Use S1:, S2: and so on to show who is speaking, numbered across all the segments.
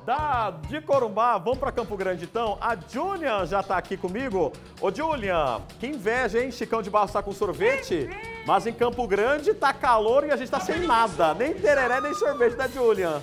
S1: De Corumbá, vamos para Campo Grande então. A Julian já tá aqui comigo. Ô Julian, que inveja, hein? Chicão de Barros tá com sorvete, mas em Campo Grande tá calor e a gente tá sem nada. Nem tereré, nem sorvete da Julian.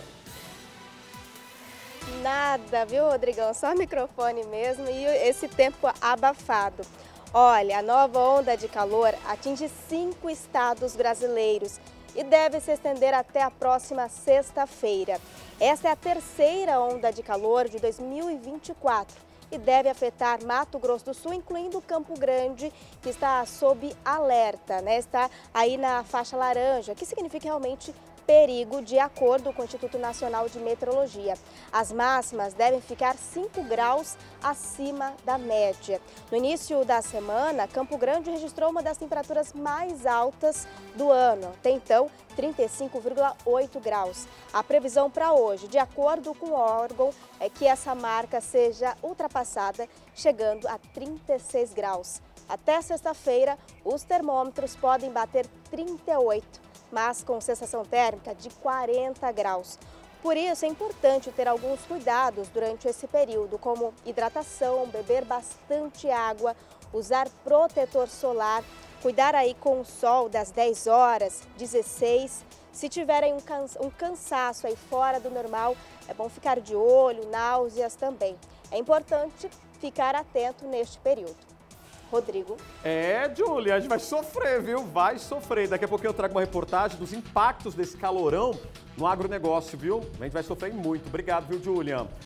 S2: Nada, viu, Rodrigão? Só microfone mesmo e esse tempo abafado. Olha, a nova onda de calor atinge 5 estados brasileiros e deve se estender até a próxima sexta-feira. Essa é a terceira onda de calor de 2024 e deve afetar Mato Grosso do Sul, incluindo Campo Grande, que está sob alerta, né? Está aí na faixa laranja, que significa realmente perigo, de acordo com o Instituto Nacional de Meteorologia. As máximas devem ficar 5 graus acima da média. No início da semana, Campo Grande registrou uma das temperaturas mais altas do ano, até então 35,8 graus. A previsão para hoje, de acordo com o órgão, é que essa marca seja ultrapassada, chegando a 36 graus. Até sexta-feira, os termômetros podem bater 38, mas com sensação térmica de 40 graus. Por isso, é importante ter alguns cuidados durante esse período, como hidratação, beber bastante água, usar protetor solar, cuidar aí com o sol das 10 horas, 16. Se tiverem um cansaço aí fora do normal, é bom ficar de olho, náuseas também. É importante ficar atento neste período. Rodrigo.
S1: Julia, a gente vai sofrer, viu? Vai sofrer. Daqui a pouquinho eu trago uma reportagem dos impactos desse calorão no agronegócio, viu? A gente vai sofrer muito. Obrigado, viu, Julia?